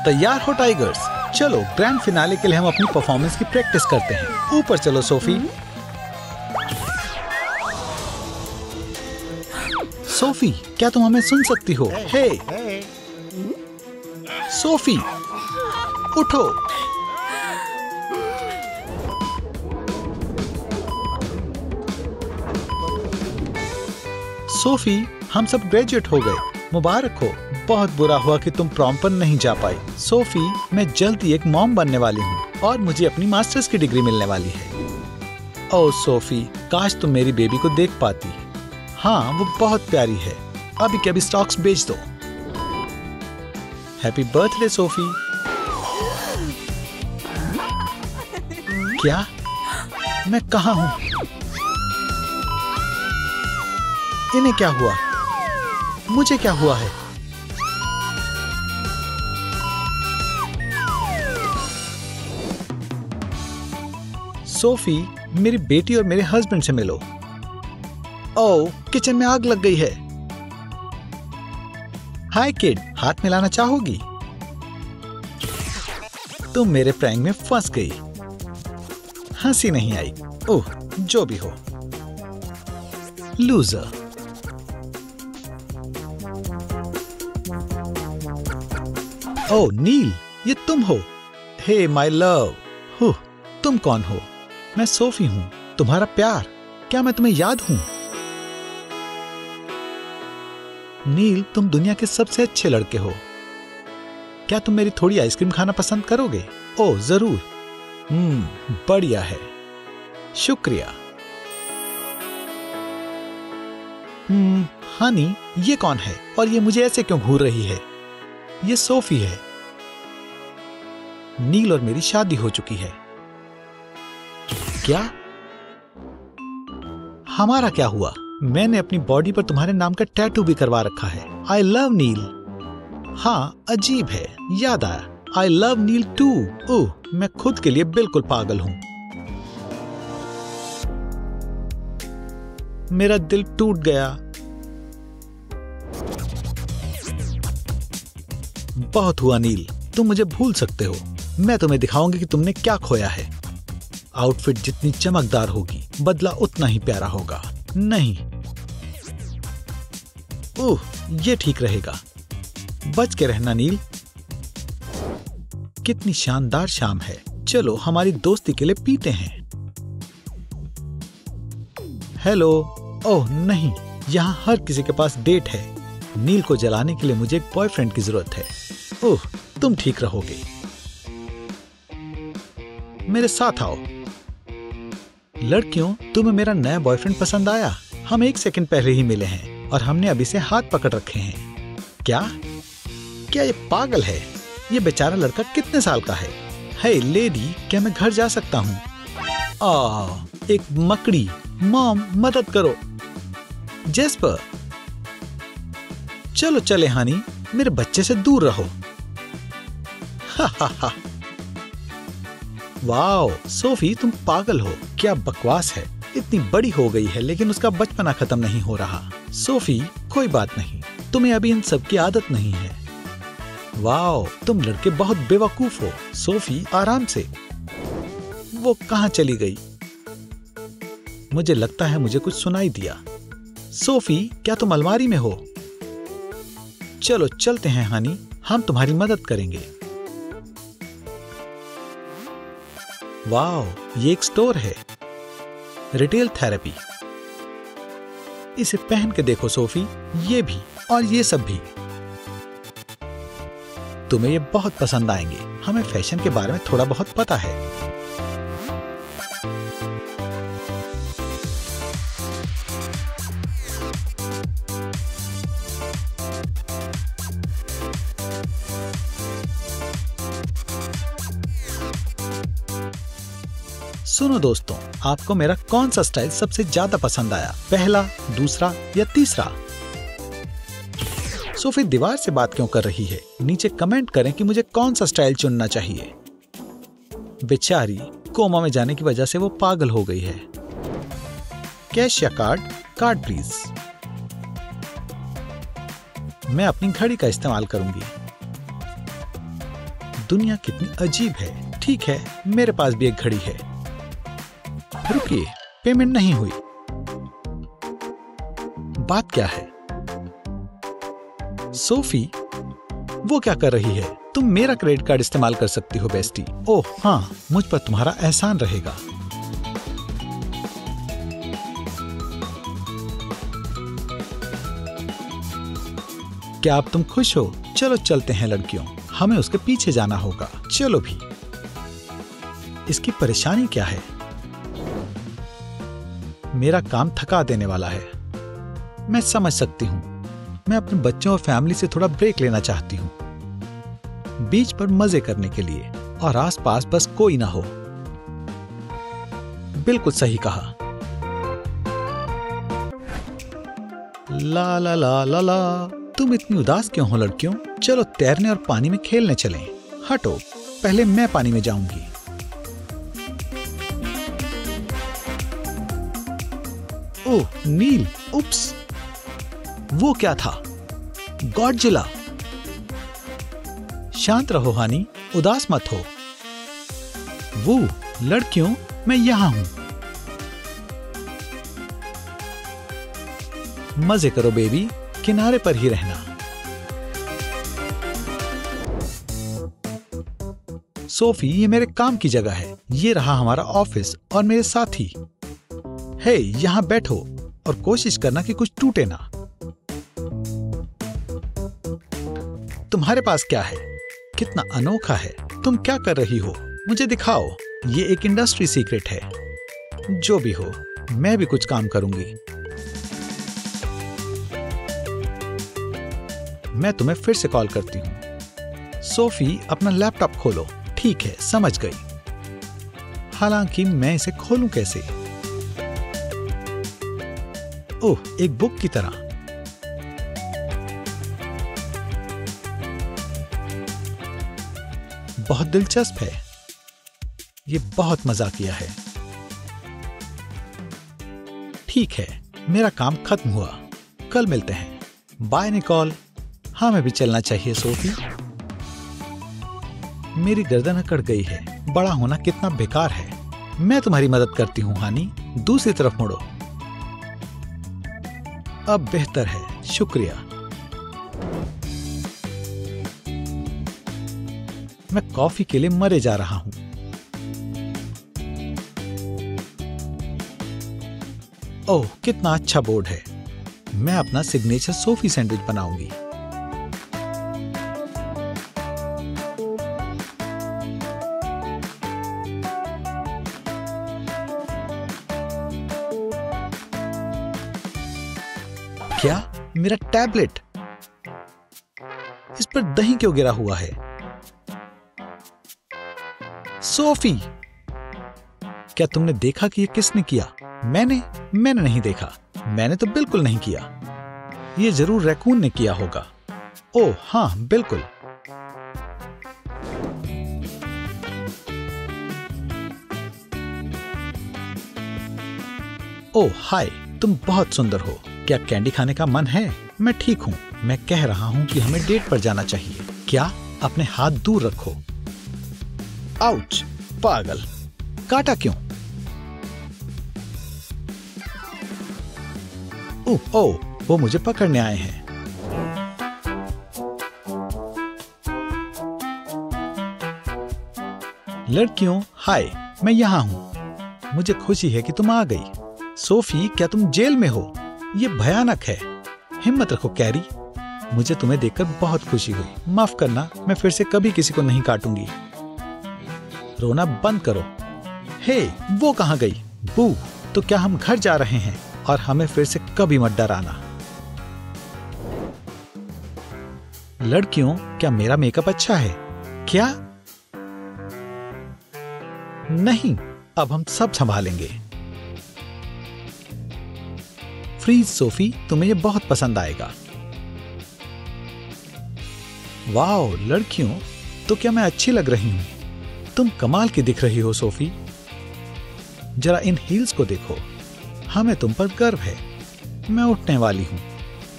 तैयार हो टाइगर्स? चलो ग्रैंड फिनाले के लिए हम अपनी परफॉर्मेंस की प्रैक्टिस करते हैं। ऊपर चलो सोफी। सोफी, क्या तुम हमें सुन सकती हो? हे सोफी, उठो। सोफी, हम सब ग्रेजुएट हो गए, मुबारक हो। बहुत बुरा हुआ कि तुम प्रॉम पर नहीं जा पाई। सोफी, मैं जल्द ही एक मॉम बनने वाली हूँ और मुझे अपनी मास्टर्स की डिग्री मिलने वाली है। ओह सोफी, काश तुम मेरी बेबी को देख पाती। हाँ, वो बहुत प्यारी है। अभी के अभी स्टॉक्स बेच दो। Happy birthday Sophie. क्या? मैं कहाँ हूँ? इन्हें क्या हुआ? मुझे क्या हुआ है? सोफी, मेरी बेटी और मेरे हस्बैंड से मिलो। ओह, किचन में आग लग गई है। हाय किड, हाथ मिलाना चाहोगी? तुम मेरे प्रैंक में फंस गई। हंसी नहीं आई। ओह, जो भी हो। लूजर। ओह नील, ये तुम हो? Hey my love. तुम कौन हो? मैं सोफी हूँ, तुम्हारा प्यार। क्या मैं तुम्हें याद हूँ? नील, तुम दुनिया के सबसे अच्छे लड़के हो। क्या तुम मेरी थोड़ी आइसक्रीम खाना पसंद करोगे? ओह जरूर। बढ़िया है, शुक्रिया। हनी, ये कौन है और ये मुझे ऐसे क्यों घूर रही है? ये सोफी है। नील और मेरी शादी हो चुकी है। क्या? हमारा क्या हुआ? मैंने अपनी बॉडी पर तुम्हारे नाम का टैटू भी करवा रखा है। I love Neil. हाँ, अजीब है, याद आया। आई लव नील टू। ओह, मैं खुद के लिए बिल्कुल पागल हूं। मेरा दिल टूट गया। बहुत हुआ नील, तुम मुझे भूल सकते हो। मैं तुम्हें दिखाऊंगी कि तुमने क्या खोया है। आउटफिट जितनी चमकदार होगी, बदला उतना ही प्यारा होगा। नहीं, ओह, ये ठीक रहेगा। बच के रहना नील। कितनी शानदार शाम है। चलो हमारी दोस्ती के लिए पीते हैं। हेलो। ओह नहीं, यहाँ हर किसी के पास डेट है। नील को जलाने के लिए मुझे एक बॉयफ्रेंड की जरूरत है। ओह, तुम ठीक रहोगे। मेरे साथ आओ। लड़कियों, तुम्हें मेरा नया बॉयफ्रेंड पसंद आया? हम 1 सेकंड पहले ही मिले हैं और हमने अभी से हाथ पकड़ रखे हैं। क्या ये पागल है? ये बेचारा लड़का कितने साल का है? हे लेडी, क्या मैं घर जा सकता हूँ? एक मकड़ी। मॉम, मदद करो। जेस्पर, चलो चले हनी, मेरे बच्चे से दूर रहो। हा। वाओ सोफी, तुम पागल हो। क्या बकवास है। इतनी बड़ी हो गई है लेकिन उसका बचपना खत्म नहीं हो रहा। सोफी, कोई बात नहीं, तुम्हें अभी इन सब की आदत नहीं है। वाओ, तुम लड़के बहुत बेवकूफ हो। सोफी, आराम से। वो कहाँ चली गई? मुझे लगता है मुझे कुछ सुनाई दिया। सोफी, क्या तुम अलमारी में हो? चलो चलते हैं हनी, हम तुम्हारी मदद करेंगे। वाओ, ये एक स्टोर है। Retail therapy. इसे पहन के देखो सोफी, ये भी और ये सब भी। तुम्हें ये बहुत पसंद आएंगे। हमें फैशन के बारे में थोड़ा बहुत पता है। सुनो दोस्तों, आपको मेरा कौन सा स्टाइल सबसे ज्यादा पसंद आया? पहला, दूसरा या तीसरा? सोफी दीवार से बात क्यों कर रही है? नीचे कमेंट करें कि मुझे कौन सा स्टाइल चुनना चाहिए। बेचारी, कोमा में जाने की वजह से वो पागल हो गई है। कैश या कार्ड? Card please. मैं अपनी घड़ी का इस्तेमाल करूंगी। दुनिया कितनी अजीब है। ठीक है, मेरे पास भी एक घड़ी है। रुकिए, पेमेंट नहीं हुई। बात क्या है? सोफी, वो क्या कर रही है? तुम मेरा क्रेडिट कार्ड इस्तेमाल कर सकती हो बेस्टी। ओह हाँ, मुझ पर तुम्हारा एहसान रहेगा। क्या अब तुम खुश हो? चलो चलते हैं लड़कियों, हमें उसके पीछे जाना होगा। चलो भी। इसकी परेशानी क्या है? मेरा काम थका देने वाला है। मैं समझ सकती हूँ। मैं अपने बच्चों और फैमिली से थोड़ा ब्रेक लेना चाहती हूँ, बीच पर मजे करने के लिए, और आसपास बस कोई ना हो। बिल्कुल सही कहा। ला ला ला ला ला। तुम इतनी उदास क्यों हो लड़कियों? चलो तैरने और पानी में खेलने चलें। हटो, पहले मैं पानी में जाऊंगी। ओह नील, उप्स, वो क्या था? गॉडजिला। शांत रहो हानी, उदास मत हो। वो लड़कियों, मैं यहां हूं। मजे करो बेबी, किनारे पर ही रहना। सोफी, ये मेरे काम की जगह है। ये रहा हमारा ऑफिस और मेरे साथी। हे, यहां बैठो और कोशिश करना कि कुछ टूटे ना। तुम्हारे पास क्या है? कितना अनोखा है। तुम क्या कर रही हो? मुझे दिखाओ। ये एक इंडस्ट्री सीक्रेट है। जो भी हो, मैं भी कुछ काम करूंगी। मैं तुम्हें फिर से कॉल करती हूँ। सोफी, अपना लैपटॉप खोलो। ठीक है, समझ गई। हालांकि मैं इसे खोलूं कैसे? ओह, एक बुक की तरह। बहुत दिलचस्प है। ये बहुत मजाकिया है। ठीक है, मेरा काम खत्म हुआ। कल मिलते हैं। Bye Nicole. हाँ, मैं भी चलना चाहिए सोफी। मेरी गर्दन अकड़ गई है। बड़ा होना कितना बेकार है। मैं तुम्हारी मदद करती हूँ हानी। दूसरी तरफ मुड़ो। अब बेहतर है, शुक्रिया। मैं कॉफी के लिए मरे जा रहा हूं। ओह, कितना अच्छा बोर्ड है। मैं अपना सिग्नेचर सोफी सैंडविच बनाऊंगी। क्या? मेरा टैबलेट! इस पर दही क्यों गिरा हुआ है? सोफी, क्या तुमने देखा कि ये किसने किया? मैंने नहीं देखा। मैंने तो बिल्कुल नहीं किया। ये जरूर रैकून ने किया होगा। ओह हाँ, बिल्कुल। ओह हाय, तुम बहुत सुंदर हो। क्या कैंडी खाने का मन है? मैं ठीक हूँ। मैं कह रहा हूँ कि हमें डेट पर जाना चाहिए। क्या? अपने हाथ दूर रखो। आउच! पागल! काटा क्यों? ओह, वो मुझे पकड़ने आए हैं। लड़कियों, हाय, मैं यहाँ हूँ। मुझे खुशी है कि तुम आ गई। सोफी, क्या तुम जेल में हो? ये भयानक है। हिम्मत रखो कैरी। मुझे तुम्हें देखकर बहुत खुशी हुई। माफ करना, मैं फिर से कभी किसी को नहीं काटूंगी। रोना बंद करो। हे, वो कहाँ गई? बू, तो क्या हम घर जा रहे हैं? और हमें फिर से कभी मत डराना। लड़कियों, क्या मेरा मेकअप अच्छा है? क्या? नहीं, अब हम सब संभालेंगे। फ्रीज सोफी, तुम्हें ये बहुत पसंद आएगा। वाओ लड़कियों, तो क्या मैं अच्छी लग रही हूं? तुम कमाल की दिख रही हो सोफी। जरा इन हील्स को देखो। हमें तुम पर गर्व है। मैं उठने वाली हूं।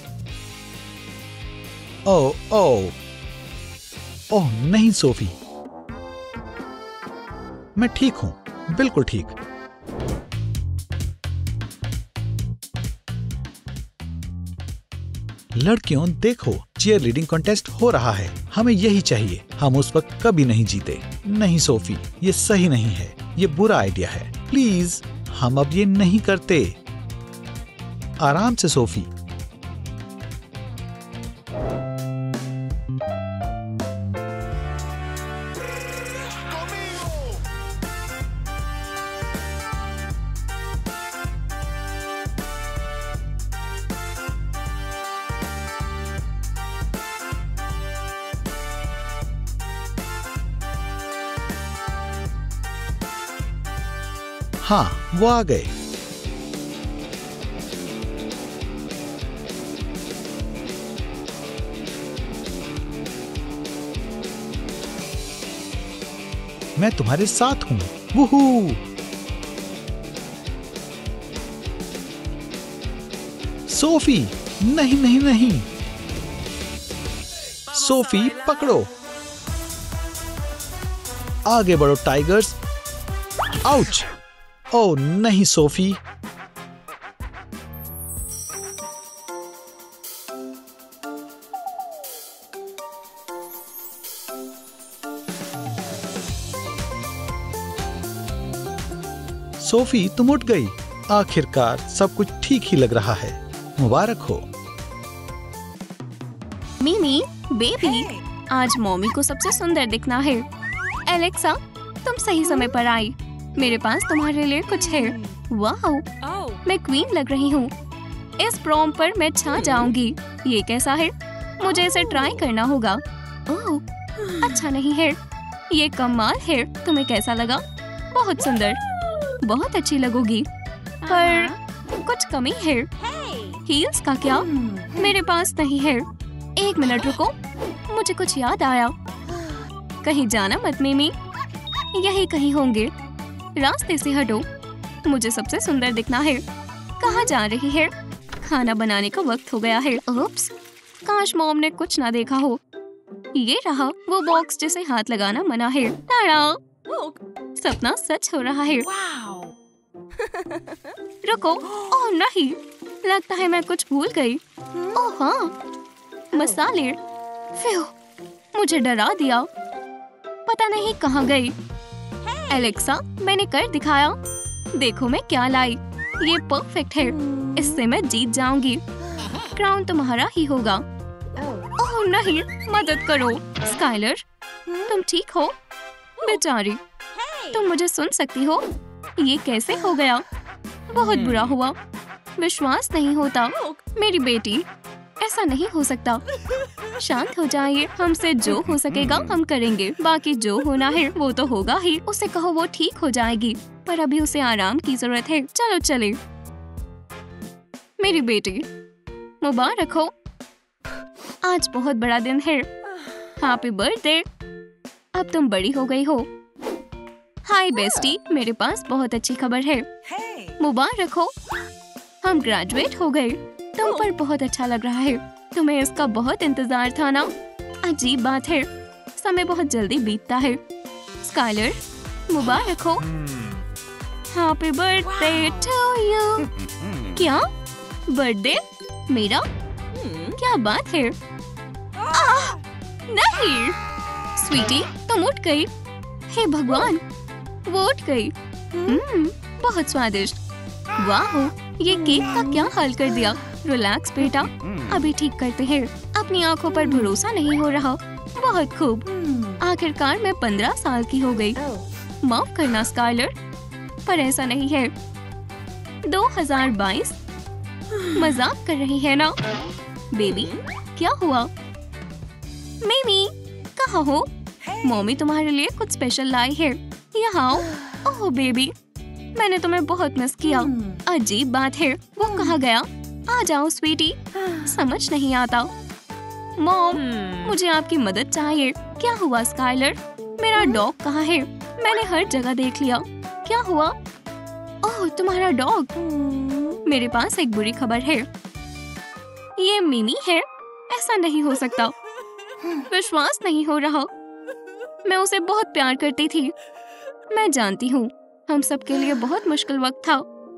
ओह ओह ओह नहीं सोफी, मैं ठीक हूँ, बिल्कुल ठीक। लड़कियों देखो, चीयर लीडिंग कॉन्टेस्ट हो रहा है। हमें यही चाहिए। हम उस वक्त कभी नहीं जीते। नहीं सोफी, ये सही नहीं है। ये बुरा आइडिया है। प्लीज, हम अब ये नहीं करते। आराम से सोफी। हाँ, वो आ गए। मैं तुम्हारे साथ हूँ। वूहू! सोफी, नहीं नहीं नहीं। सोफी पकड़ो। आगे बढ़ो टाइगर्स। आउच! ओह नहीं सोफी। सोफी, तुम उठ गई। आखिरकार सब कुछ ठीक ही लग रहा है। मुबारक हो। मिमी, बेबी, आज मम्मी को सबसे सुंदर दिखना है। एलेक्सा, तुम सही समय पर आई। मेरे पास तुम्हारे लिए कुछ है। वाह, मैं क्वीन लग रही हूँ। इस प्रॉम पर मैं छा जाऊंगी। ये कैसा है? मुझे इसे ट्राई करना होगा। ओह, अच्छा नहीं है। ये कमाल है। तुम्हें कैसा लगा? बहुत सुंदर, बहुत अच्छी लगोगी। पर कुछ कमी है। हील्स का क्या? मेरे पास नहीं है। एक मिनट रुको, मुझे कुछ याद आया। कहीं जाना मत मिमी, यही कहीं होंगे। रास्ते से हटो, मुझे सबसे सुंदर दिखना है। कहाँ जा रही है? खाना बनाने का वक्त हो गया है। उप्स, काश मॉम ने कुछ ना देखा हो। ये रहा वो बॉक्स जिसे हाथ लगाना मना है। ताड़ा! सपना सच हो रहा है। रुको, ओह नहीं, लगता है मैं कुछ भूल गई। ओह हाँ, मसाले। फिर मुझे डरा दिया। पता नहीं कहाँ गई। एलेक्सा, मैंने कर दिखाया। देखो मैं क्या लाई। ये परफेक्ट है। इससे मैं जीत जाऊंगी। क्राउन तुम्हारा ही होगा। ओह नहीं, मदद करो। स्काइलर, तुम ठीक हो? बेचारी, तुम मुझे सुन सकती हो? ये कैसे हो गया? बहुत बुरा हुआ। विश्वास नहीं होता। मेरी बेटी, ऐसा नहीं हो सकता। शांत हो जाइए। हमसे जो हो सकेगा हम करेंगे। बाकी जो होना है वो तो होगा ही। उसे कहो वो ठीक हो जाएगी, पर अभी उसे आराम की जरूरत है। चलो चले। मेरी बेटी, मुबारक हो। आज बहुत बड़ा दिन है। Happy birthday. अब तुम बड़ी हो गई हो। हाय बेस्टी, मेरे पास बहुत अच्छी खबर है। मुबारक हो, हम ग्रेजुएट हो गए। तुम पर बहुत अच्छा लग रहा है। तुम्हें इसका बहुत इंतजार था ना? अजीब बात है, समय बहुत जल्दी बीतता है। स्काइलर, मुबारक हो। Happy birthday to you. क्या बर्थडे मेरा? क्या बात है? नहीं स्वीटी, तुम उठ गई। हे भगवान, वो उठ गई। बहुत स्वादिष्ट। वाह, ये केक का क्या हाल कर दिया। रिलैक्स बेटा, अभी ठीक करते हैं। अपनी आंखों पर भरोसा नहीं हो रहा। बहुत खूब। आखिरकार मैं 15 साल की हो गई। माफ करना स्काइलर, पर ऐसा नहीं है। 2022? मजाक कर रही है ना? बेबी, क्या हुआ? मिमी, कहाँ हो? मम्मी तुम्हारे लिए कुछ स्पेशल लाई है। यहाँ आओ। ओह बेबी, मैंने तुम्हें बहुत मिस किया। अजीब बात है, वो कहाँ गया? आ जाओ स्वीटी। समझ नहीं आता। मॉम, मुझे आपकी मदद चाहिए। क्या हुआ स्काइलर? मेरा डॉग कहाँ है? मैंने हर जगह देख लिया। क्या हुआ? ओह, तुम्हारा डॉग। मेरे पास एक बुरी खबर है। ये मिमी है। ऐसा नहीं हो सकता। विश्वास नहीं हो रहा। मैं उसे बहुत प्यार करती थी। मैं जानती हूँ हम सबके लिए बहुत मुश्किल वक्त था।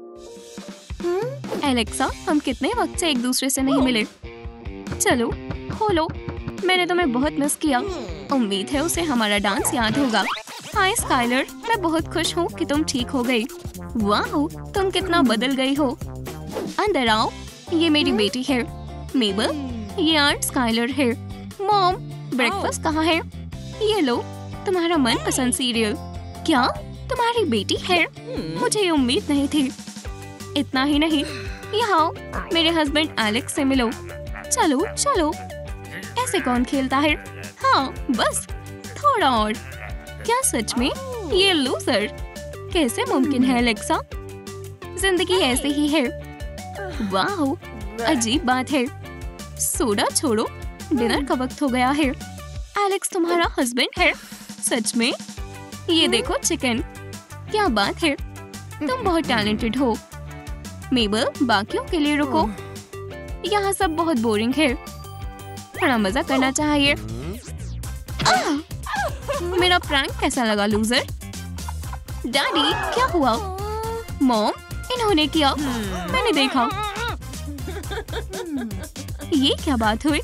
एलेक्सा, हम कितने वक्त से एक दूसरे से नहीं मिले। चलो खोलो, मैंने तुम्हें बहुत मिस किया। उम्मीद है उसे हमारा डांस याद होगा। हाय स्काइलर, मैं बहुत खुश हूँ कि तुम ठीक हो गई। वाह, तुम कितना बदल गई हो। अंदर आओ, ये मेरी बेटी है मेबल, ये आंट स्काइलर है। मॉम, ब्रेकफास्ट कहाँ है? ये लो, तुम्हारा मनपसंद सीरियल। क्या तुम्हारी बेटी है? मुझे ये उम्मीद नहीं थी। इतना ही नहीं, यहाँ मेरे हस्बैंड एलेक्स से मिलो। चलो चलो, ऐसे कौन खेलता है? हाँ बस थोड़ा और। क्या सच में? ये लूजर कैसे मुमकिन है एलेक्सा? जिंदगी ऐसे ही है। वाह, अजीब बात है। सोडा छोड़ो, डिनर का वक्त हो गया है। एलेक्स तुम्हारा हस्बैंड है? सच में? ये देखो चिकन। क्या बात है, तुम बहुत टैलेंटेड हो। मेबल, बाकियों के लिए रुको, यहाँ सब बहुत बोरिंग है। थोड़ा मजा करना चाहिए। मेरा प्रैंक कैसा लगा लूजर? डैडी, क्या हुआ? मॉम, इन्होंने किया, मैंने देखा। ये क्या बात हुई?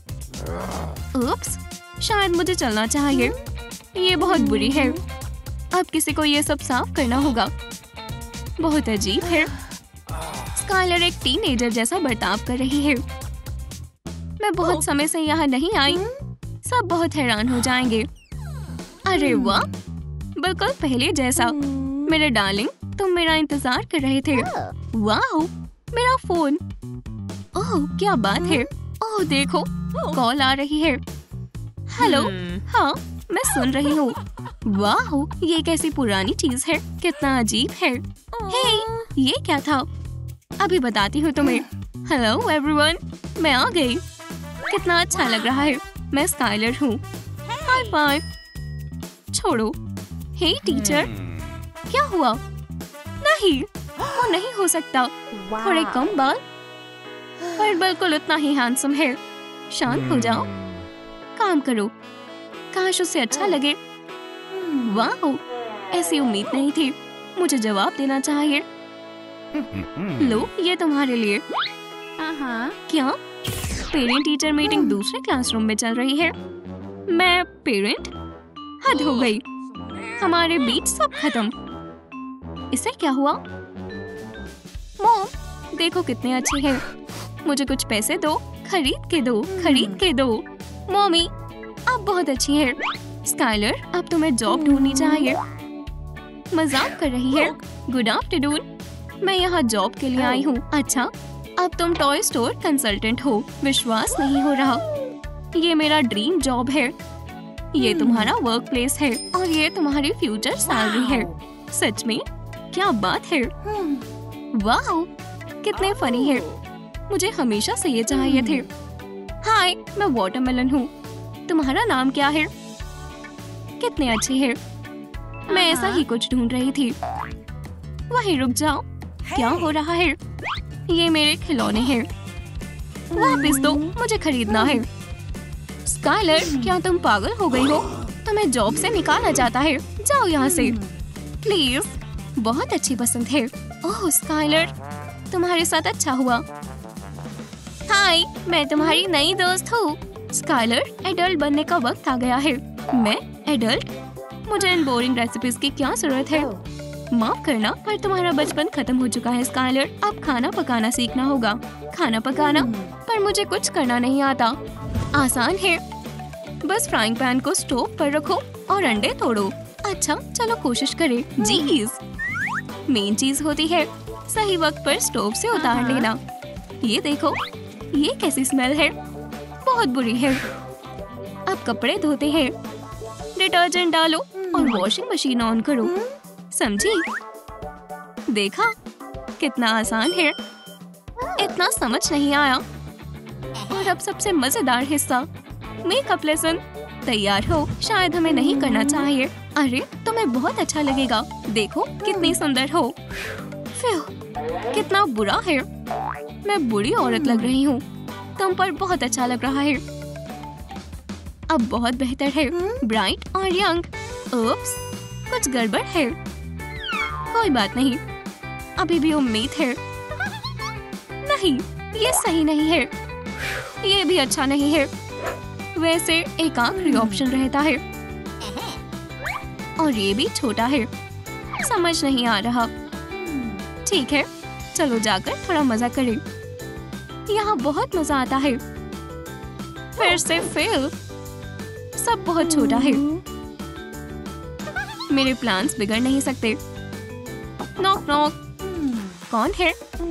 उप्स, शायद मुझे चलना चाहिए। ये बहुत बुरी है। अब किसी को ये सब साफ करना होगा। बहुत अजीब है। स्काइलर एक टीनेजर जैसा बर्ताव कर रही है। मैं बहुत समय से यहाँ नहीं आई। सब बहुत हैरान हो जाएंगे। अरे वाह, बिल्कुल पहले जैसा। मेरे डार्लिंग, तुम मेरा इंतजार कर रहे थे। वाह, मेरा फोन। ओह, क्या बात है। ओह देखो, कॉल आ रही है। हेलो। हाँ, मैं सुन रही हूँ। वाह, ये कैसी पुरानी चीज है। कितना अजीब है। हे, ये क्या था? अभी बताती हूँ तुम्हें। हेलो एवरीवन, मैं आ गई। कितना अच्छा लग रहा है। मैं स्काइलर हूँ। High five. छोड़ो। हे टीचर, क्या हुआ? नहीं, वो नहीं हो सकता। थोड़े कम बाल पर बिल्कुल उतना ही हैंडसम है। शांत हो जाओ, काम करो। काश उसे अच्छा लगे। वाह, ऐसी उम्मीद नहीं थी। मुझे जवाब देना चाहिए। लो, ये तुम्हारे लिए। क्या पेरेंट टीचर मीटिंग दूसरे क्लासरूम में चल रही है? मैं पेरेंट? हद हो गई। हमारे बीच सब खत्म। इसे क्या हुआ? मॉम, देखो कितने अच्छे हैं। मुझे कुछ पैसे दो, खरीद के दो, खरीद के दो। मॉमी, आप बहुत अच्छी हैं। स्काइलर, अब तुम्हें जॉब ढूंढनी चाहिए। मजाक कर रही है। गुड आफ्टरनून, मैं यहाँ जॉब के लिए आई हूँ। अच्छा, अब तुम टॉय स्टोर कंसल्टेंट हो। विश्वास नहीं हो रहा। ये मेरा ड्रीम जॉब है। ये तुम्हारा वर्क प्लेस है और ये तुम्हारी फ्यूचर सैलरी है। सच में? क्या बात है। वाह, कितने फनी है। मुझे हमेशा से ये चाहिए थे। हाय, मैं वाटरमेलन हूँ। तुम्हारा नाम क्या है? कितने अच्छे हैं। मैं ऐसा ही कुछ ढूंढ रही थी। वहीं रुक जाओ। क्या हो रहा है? ये मेरे खिलौने हैं। वापस दो, मुझे खरीदना है। स्काइलर, क्या तुम पागल हो गई हो? तुम्हें जॉब से निकाला जाता है। जाओ यहाँ से प्लीज। बहुत अच्छी पसंद है। ओह स्काइलर, तुम्हारे साथ अच्छा हुआ। हाय, मैं तुम्हारी नई दोस्त हूँ। स्काइलर, एडल्ट बनने का वक्त आ गया है। मैं एडल्ट? मुझे इन बोरिंग रेसिपीज की क्या जरूरत है? माफ करना, पर तुम्हारा बचपन खत्म हो चुका है स्काइलर। अब खाना पकाना सीखना होगा। खाना पकाना? पर मुझे कुछ करना नहीं आता। आसान है, बस फ्राइंग पैन को स्टोव पर रखो और अंडे तोड़ो। अच्छा, चलो कोशिश करें। जीज, मेन चीज होती है सही वक्त पर स्टोव से उतार लेना। ये देखो, ये कैसी स्मेल है। बहुत बुरी है। अब कपड़े धोते हैं। डिटर्जेंट डालो और वॉशिंग मशीन ऑन करो। समझी? देखा, कितना आसान है। इतना समझ नहीं आया। और अब सबसे मजेदार हिस्सा, मेकअप लेसन। तैयार हो? शायद हमें नहीं करना चाहिए। अरे, तुम्हें बहुत अच्छा लगेगा। देखो कितनी सुंदर हो। कितना बुरा है। मैं बुरी औरत लग रही हूँ। तुम पर बहुत अच्छा लग रहा है। अब बहुत बेहतर है, ब्राइट और यंग। उप्स, कुछ गड़बड़ है। कोई बात नहीं, अभी भी उम्मीद है। नहीं, ये सही नहीं है। ये भी अच्छा नहीं है। वैसे एक आखिरी ऑप्शन रहता है और ये भी छोटा है। समझ नहीं आ रहा। ठीक है, चलो जाकर थोड़ा मजा करें। यहाँ बहुत मजा आता है। फिर से फेल। सब बहुत छोटा है। मेरे प्लान्स बिगड़ नहीं सकते। Knock knock. कौन है?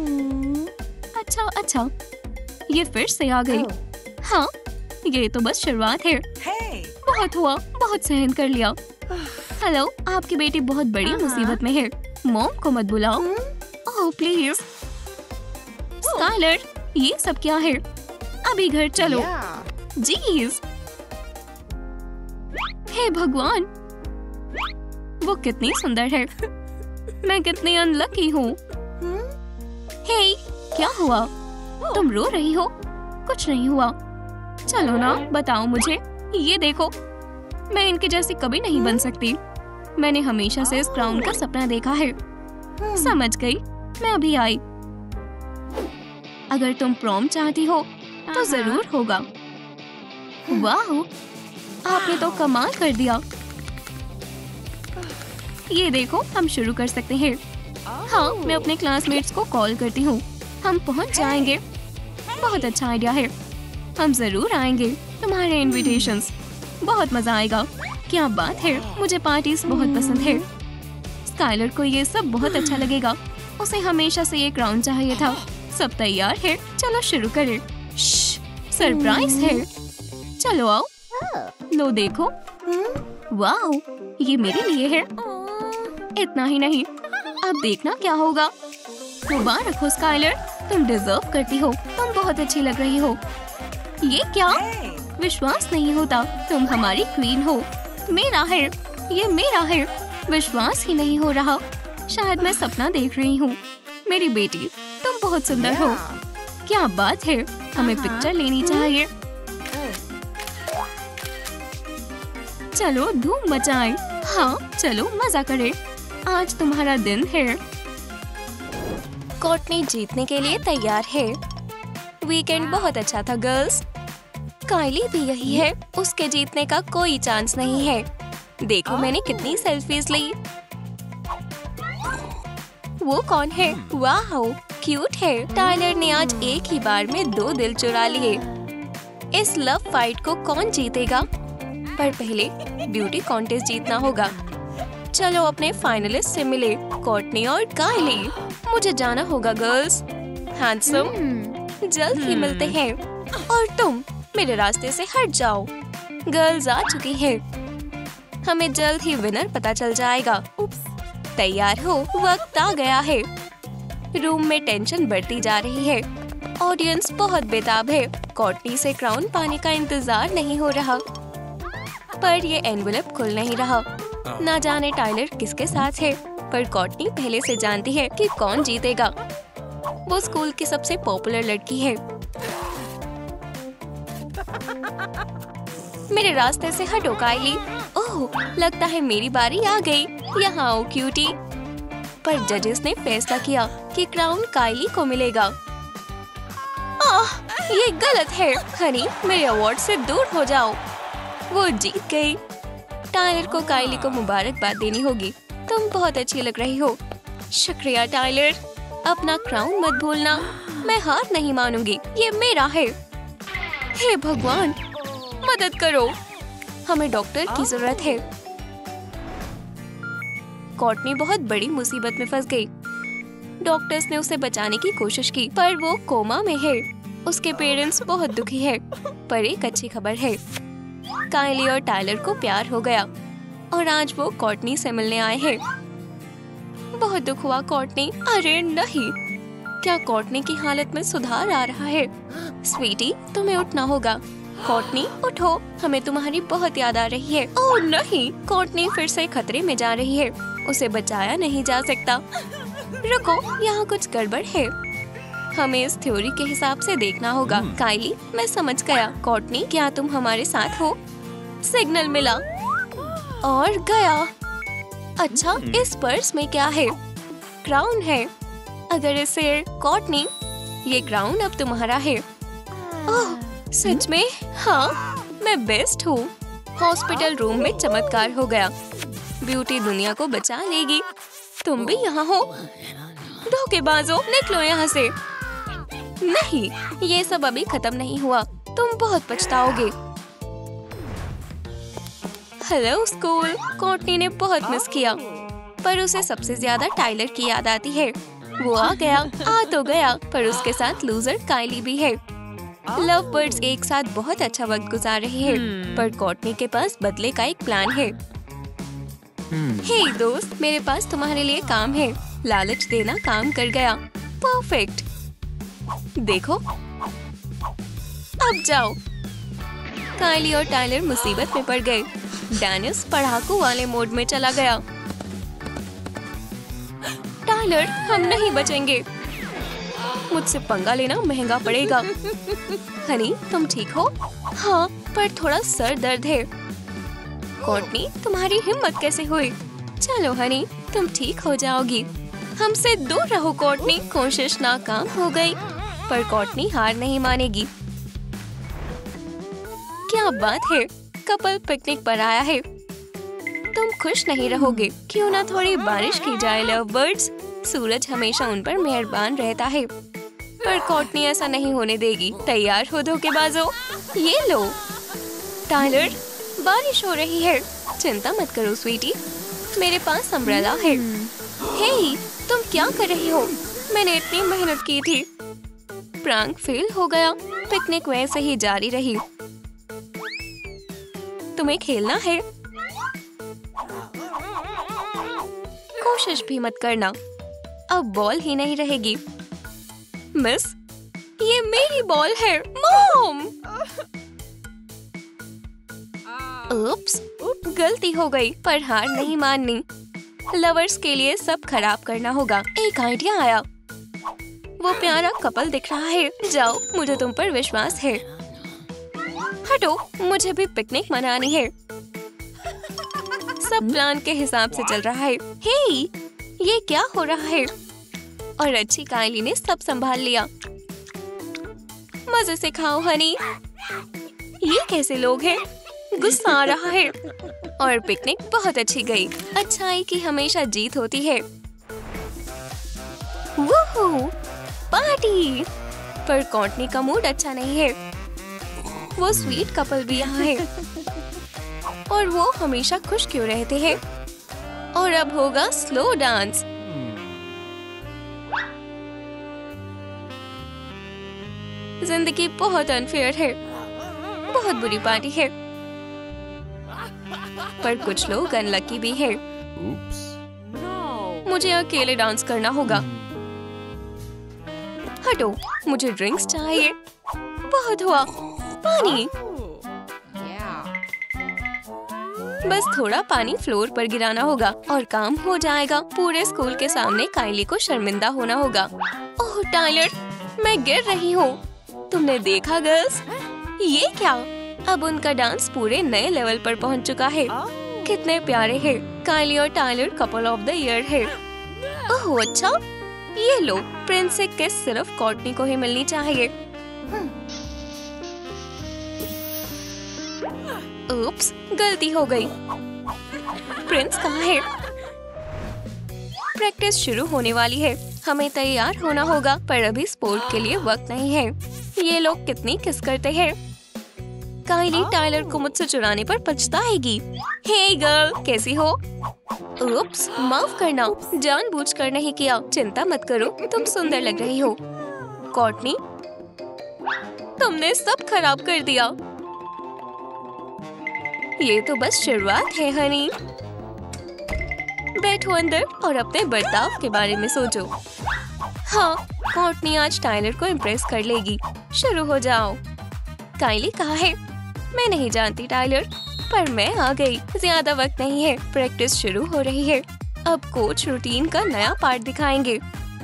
अच्छा, ये फिर से आ गई। हाँ, ये तो बस शुरुआत है। बहुत हुआ, बहुत सहन कर लिया। हेलो, आपकी बेटी बहुत बड़ी मुसीबत में है। मॉम को मत बुलाओ। Oh please. स्काइलर, ये सब क्या है? अभी घर चलो। जीज, हे भगवान, वो कितनी सुंदर है। मैं कितनी अनलकी हूँ। हे, क्या हुआ? तुम रो रही हो? कुछ नहीं हुआ। चलो ना, बताओ मुझे। ये देखो, मैं इनके जैसी कभी नहीं बन सकती। मैंने हमेशा से इस क्राउन का सपना देखा है। समझ गई, मैं अभी आई। अगर तुम प्रॉम चाहती हो तो जरूर होगा। वाह, आपने तो कमाल कर दिया। ये देखो, हम शुरू कर सकते हैं। हाँ, मैं अपने क्लासमेट्स को कॉल करती हूँ। हम पहुँच जाएंगे। बहुत अच्छा आइडिया है। हम जरूर आएंगे। तुम्हारे इनविटेशंस, बहुत मजा आएगा। क्या बात है, मुझे पार्टीज बहुत पसंद है। स्काइलर को ये सब बहुत अच्छा लगेगा। उसे हमेशा से ये क्राउन चाहिए था। सब तैयार है, चलो शुरू करें। सरप्राइज है। चलो आओ। लो देखो। वाह, ये मेरे लिए है। इतना ही नहीं, अब देखना क्या होगा। मुबारक हो स्काइलर, तुम डिजर्व करती हो। तुम बहुत अच्छी लग रही हो। ये क्या? विश्वास नहीं होता, तुम हमारी क्वीन हो। मेरा है, ये मेरा है। विश्वास ही नहीं हो रहा। शायद मैं सपना देख रही हूँ। मेरी बेटी, तुम बहुत सुंदर हो। क्या बात है, हमें पिक्चर लेनी चाहिए। चलो धूम मचाएं। हाँ, चलो मजा करें। आज तुम्हारा दिन है। कोर्टनी जीतने के लिए तैयार है। वीकेंड बहुत अच्छा था गर्ल्स। काइली भी यही है। उसके जीतने का कोई चांस नहीं है। देखो मैंने कितनी सेल्फीज ली। वो कौन है? वाह, क्यूट है। टाइलर ने आज एक ही बार में 2 दिल चुरा लिए। इस लव फाइट को कौन जीतेगा? पर पहले ब्यूटी कॉन्टेस्ट जीतना होगा। चलो अपने फाइनलिस्ट से मिले, कोर्टनी और काइली। मुझे जाना होगा गर्ल्स। हैंडसम, जल्द ही मिलते हैं। और तुम मेरे रास्ते से हट जाओ। गर्ल्स आ चुकी है। हमें जल्द ही विनर पता चल जाएगा। तैयार हो, वक्त आ गया है। रूम में टेंशन बढ़ती जा रही है। ऑडियंस बहुत बेताब है। कोर्टनी से क्राउन पाने का इंतजार नहीं हो रहा। पर ये एनवेलप खुल नहीं रहा। ना जाने टाइलर किसके साथ है, पर कोर्टनी पहले से जानती है कि कौन जीतेगा। वो स्कूल की सबसे पॉपुलर लड़की है। मेरे रास्ते से हटो काइली। ओह, लगता है मेरी बारी आ गई। यहाँ आओ क्यूटी। पर जजेस ने फैसला किया कि क्राउन काइली को मिलेगा। ये गलत है। हनी, मेरे अवार्ड से दूर हो जाओ। वो जीत गई। टाइलर को काइली को मुबारकबाद देनी होगी। तुम बहुत अच्छी लग रही हो। शुक्रिया टाइलर। अपना क्राउन मत भूलना। मैं हार नहीं मानूंगी। ये मेरा है। हे भगवान, मदद करो। हमें डॉक्टर की जरूरत है। कोर्टनी बहुत बड़ी मुसीबत में फंस गई। डॉक्टर्स ने उसे बचाने की कोशिश की, पर वो कोमा में है। उसके पेरेंट्स बहुत दुखी है। पर एक अच्छी खबर है, काइली और टाइलर को प्यार हो गया और आज वो कोर्टनी से मिलने आए हैं। बहुत दुख हुआ कोर्टनी। अरे नहीं, क्या कोर्टनी की हालत में सुधार आ रहा है? स्वीटी, तुम्हें उठना होगा। कोर्टनी उठो, हमें तुम्हारी बहुत याद आ रही है। ओह नहीं, कोर्टनी फिर से खतरे में जा रही है। उसे बचाया नहीं जा सकता। रुको, यहाँ कुछ गड़बड़ है। हमें इस थ्योरी के हिसाब से देखना होगा। काइली, मैं समझ गया। कोर्टनी, क्या तुम हमारे साथ हो? सिग्नल मिला और गया। अच्छा, इस पर्स में क्या है? क्राउन है। अगर इसे कॉर्टनी, ये क्राउन अब तुम्हारा है। ओह, सच में? हाँ, मैं बेस्ट हूँ। हॉस्पिटल रूम में चमत्कार हो गया। ब्यूटी दुनिया को बचा लेगी। तुम भी यहाँ हो? धोखेबाजों, निकलो यहाँ से। नहीं, ये सब अभी खत्म नहीं हुआ। तुम बहुत पछताओगे। Hello school. कॉर्टनी ने बहुत मिस किया, पर उसे सबसे ज्यादा टाइलर की याद आती है। वो आ तो गया, पर उसके साथ लूजर काइली भी है। लव बर्ड्स एक साथ बहुत अच्छा वक्त गुजार रहे हैं, पर कॉर्टनी के पास बदले का एक प्लान है। हे दोस्त, मेरे पास तुम्हारे लिए काम है। लालच देना काम कर गया। परफेक्ट। देखो, अब जाओ। काइली और टाइलर मुसीबत में पड़ गए। डेनिस पढ़ाकू वाले मोड में चला गया। टाइलर, हम नहीं बचेंगे। मुझसे पंगा लेना महंगा पड़ेगा। हनी, तुम ठीक हो? हाँ, पर थोड़ा सर दर्द है। कॉर्टनी, तुम्हारी हिम्मत कैसे हुई? चलो हनी, तुम ठीक हो जाओगी। हमसे दूर रहो कॉर्टनी। कोशिश नाकाम हो गई, पर कॉर्टनी हार नहीं मानेगी। क्या बात है, कपल पिकनिक पर आया है। तुम खुश नहीं रहोगे? क्यों ना थोड़ी बारिश की जाए लव बर्ड्स। सूरज हमेशा उन पर मेहरबान रहता है, पर कॉर्टनी ऐसा नहीं होने देगी। तैयार हो धोखेबाजों? ये लो। टाइलर, बारिश हो रही है। चिंता मत करो स्वीटी, मेरे पास अम्ब्रेला है। हे, तुम क्या कर रही हो? मैंने इतनी मेहनत की थी। प्रैंक फेल हो गया। पिकनिक वैसे ही जारी रही। तुम्हें खेलना है? कोशिश भी मत करना, अब बॉल ही नहीं रहेगी। मिस, ये मेरी बॉल है। मॉम! उप्स, गलती हो गई, पर हार नहीं माननी। लवर्स के लिए सब खराब करना होगा। एक आइडिया आया। वो प्यारा कपल दिख रहा है। जाओ, मुझे तुम पर विश्वास है। हटो, मुझे भी पिकनिक मनानी है। सब प्लान के हिसाब से चल रहा है। हे, ये क्या हो रहा है? और अच्छी काइली ने सब संभाल लिया। मजे से खाओ हनी। ये कैसे लोग हैं? गुस्सा आ रहा है। और पिकनिक बहुत अच्छी गई। अच्छाई की हमेशा जीत होती है। Woohoo, party! पर कॉर्टनी का मूड अच्छा नहीं है। वो स्वीट कपल भी यहाँ है, और वो हमेशा खुश क्यों रहते हैं? और अब होगा स्लो डांस। जिंदगी बहुत अनफेयर है। बहुत बुरी पार्टी है, पर कुछ लोग अनलकी भी है। मुझे अकेले डांस करना होगा। हटो, मुझे ड्रिंक्स चाहिए। बहुत हुआ। पानी। बस थोड़ा पानी फ्लोर पर गिराना होगा और काम हो जाएगा। पूरे स्कूल के सामने काइली को शर्मिंदा होना होगा। ओह टाइलर, मैं गिर रही हूँ। तुमने देखा गर्ल्स? ये क्या? अब उनका डांस पूरे नए लेवल पर पहुँच चुका है। कितने प्यारे हैं। काइली और Tyler couple of the year है। ओह अच्छा, ये लो। प्रिंस से किस सिर्फ कॉर्टनी को ही मिलनी चाहिए। उप्स, गलती हो गई। प्रिंस कहाँ है? प्रैक्टिस शुरू होने वाली है। हमें तैयार होना होगा, पर अभी स्पोर्ट के लिए वक्त नहीं है। ये लोग कितनी किस करते हैं। काइली टाइलर को मुझसे चुराने पर पछताएगी। हे गर्ल, कैसी हो? उप्स, माफ करना, जानबूझकर नहीं किया। चिंता मत करो, तुम सुंदर लग रही हो। कॉर्टनी, तुमने सब खराब कर दिया। ये तो बस शुरुआत है हनी। बैठो अंदर और अपने बर्ताव के बारे में सोचो। हाँ, कॉर्टनी आज टाइलर को इम्प्रेस कर लेगी। शुरू हो जाओ। काइली कहाँ है? मैं नहीं जानती टाइलर, पर मैं आ गई। ज्यादा वक्त नहीं है, प्रैक्टिस शुरू हो रही है। अब कोच रूटीन का नया पार्ट दिखाएंगे।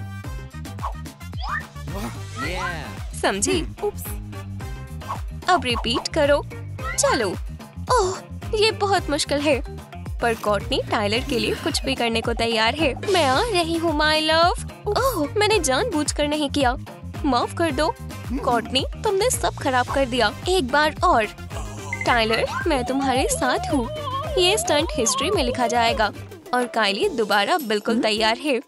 समझी? अब रिपीट करो। चलो। ओह, ये बहुत मुश्किल है। पर कोर्टनी टाइलर के लिए कुछ भी करने को तैयार है। मैं आ रही हूँ माय लव। ओह, मैंने जानबूझकर नहीं किया, माफ कर दो। कोर्टनी, तुमने सब खराब कर दिया। एक बार और। टाइलर, मैं तुम्हारे साथ हूँ। ये स्टंट हिस्ट्री में लिखा जाएगा। और कायली दोबारा बिल्कुल तैयार है।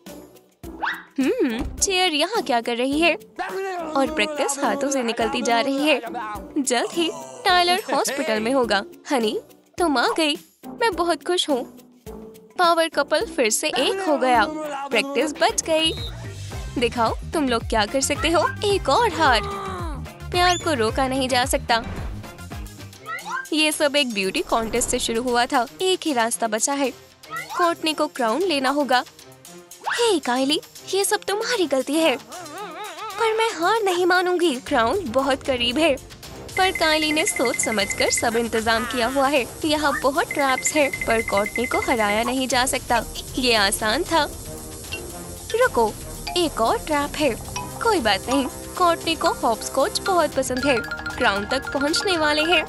चेयर यहाँ क्या कर रही है? और प्रैक्टिस हाथों से निकलती जा रही है। जल्द ही टाइलर हॉस्पिटल में होगा। हनी, तुम आ गई, मैं बहुत खुश हूँ। पावर कपल फिर से एक हो गया। प्रैक्टिस बच गई। दिखाओ तुम लोग क्या कर सकते हो। एक और हार। प्यार को रोका नहीं जा सकता। ये सब एक ब्यूटी कॉन्टेस्ट से शुरू हुआ था। एक ही रास्ता बचा है, कोर्टनी को क्राउन लेना होगा। हे कायली, ये सब तुम्हारी गलती है, पर मैं हार नहीं मानूंगी। क्राउन बहुत करीब है। पर कायली ने सोच समझकर सब इंतजाम किया हुआ है। यहाँ बहुत ट्रैप्स है, पर कोर्टनी को हराया नहीं जा सकता। ये आसान था। रुको, एक और ट्रैप है। कोई बात नहीं, कोर्टनी को हॉपस्कॉच बहुत पसंद है। क्राउन तक पहुँचने वाले हैं,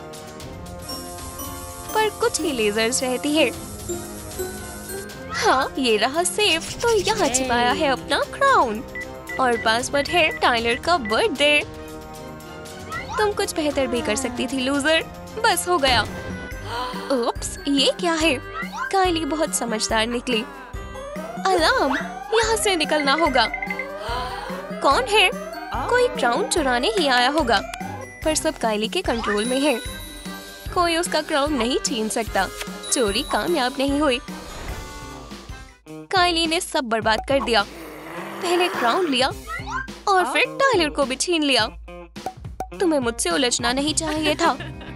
पर कुछ ही लेजर्स रहती है। हाँ, ये रहा सेफ। तो यहाँ छिपाया है अपना क्राउन और पासवर्ड है टाइलर का बर्थडे। तुम कुछ बेहतर भी कर सकती थी लूजर। बस हो गया। उप्स, ये क्या है? कायली बहुत समझदार निकली। अलार्म, यहाँ से निकलना होगा। कौन है? कोई क्राउन चुराने ही आया होगा, पर सब कायली के कंट्रोल में है। कोई उसका क्राउन नहीं छीन सकता। चोरी कामयाब नहीं हुई। कायली ने सब बर्बाद कर दिया। पहले क्राउन लिया और फिर टाइलर को भी छीन लिया। तुम्हें मुझसे उलझना नहीं चाहिए था।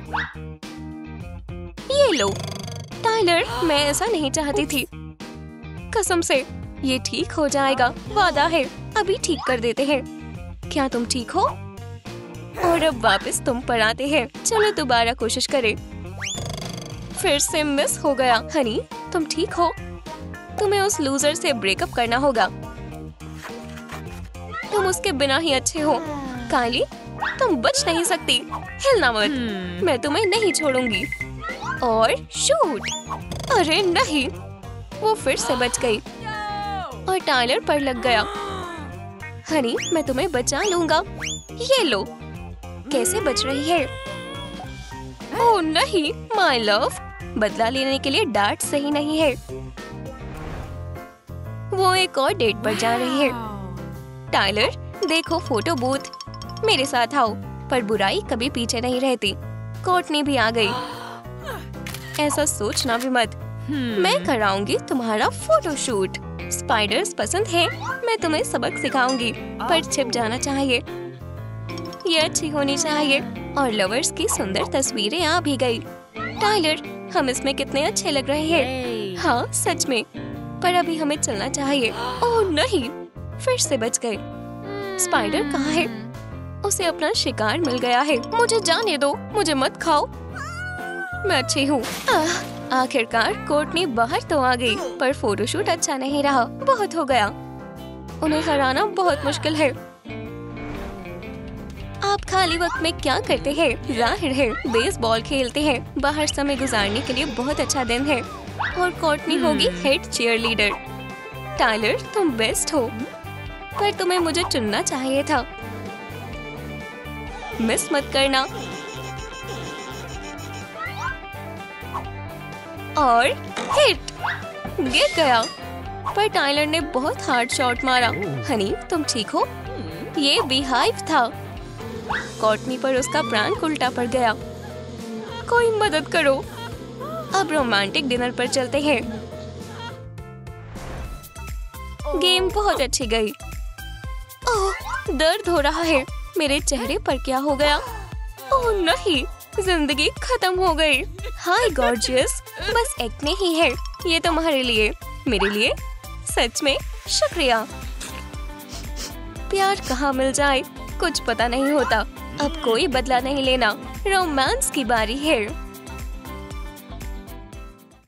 ये लो टाइलर, मैं ऐसा नहीं चाहती थी। कसम से, ये ठीक हो जाएगा, वादा है। अभी ठीक कर देते हैं। क्या तुम ठीक हो? और अब वापस तुम पर आते हैं। चलो दोबारा कोशिश करें। फिर से मिस हो गया। हनी, तुम ठीक हो? तुम्हें उस लूजर से ब्रेकअप करना होगा। तुम उसके बिना ही अच्छे हो। कायली, तुम बच नहीं सकती। हिलना मत, मैं तुम्हें नहीं छोड़ूंगी। और शूट। अरे नहीं, वो फिर से बच गई और टाइलर पर लग गया। हनी, मैं तुम्हें बचा लूंगा। ये लो। कैसे बच रही है? ओह नहीं माय लव, बदला लेने के लिए डांट सही नहीं है। वो एक और डेट पर जा रही है। टाइलर, देखो फोटो बूथ। मेरे साथ आओ। पर बुराई कभी पीछे नहीं रहती। कोर्टनी भी आ गई। ऐसा सोचना भी मत। मैं कराऊंगी तुम्हारा फोटोशूट। स्पाइडर्स पसंद है। मैं तुम्हें सबक सिखाऊंगी, पर छिप जाना चाहिए। ये अच्छी होनी चाहिए। और लवर्स की सुंदर तस्वीरें आ भी गई। टाइलर, हम इसमें कितने अच्छे लग रहे हैं। हाँ सच में, पर अभी हमें चलना चाहिए। ओह नहीं, फिर से बच गए। स्पाइडर कहाँ है? उसे अपना शिकार मिल गया है। मुझे जाने दो, मुझे मत खाओ। मैं अच्छी हूँ। आखिरकार कोर्टनी बाहर तो आ गई, पर फोटोशूट अच्छा नहीं रहा। बहुत हो गया। उन्हें हराना बहुत मुश्किल है। आप खाली वक्त में क्या करते हैं? जाहिर है बेसबॉल खेलते हैं। बाहर समय गुजारने के लिए बहुत अच्छा दिन है। और कोर्टनी होगी हेड चीयरलीडर। टाइलर, तुम बेस्ट हो, पर तुम्हें मुझे चुनना चाहिए था। मिस मत करना। और हिट। गिर गया, पर टाइलर ने बहुत हार्ड शॉट मारा। हनी, तुम ठीक हो? ये बीहाइव था। कोर्टनी पर उसका प्रैंक उल्टा पड़ गया। कोई मदद करो। अब रोमांटिक डिनर पर चलते हैं। गेम बहुत अच्छी गई। ओह, दर्द हो रहा है। मेरे चेहरे पर क्या हो गया? ओह नहीं, जिंदगी खत्म हो गई। हाय गॉर्जियस, बस एक्ने ही है। ये तुम्हारे लिए, मेरे लिए। सच में शुक्रिया। प्यार कहाँ मिल जाए, कुछ पता नहीं होता। अब कोई बदला नहीं लेना। रोमांस की बारी है।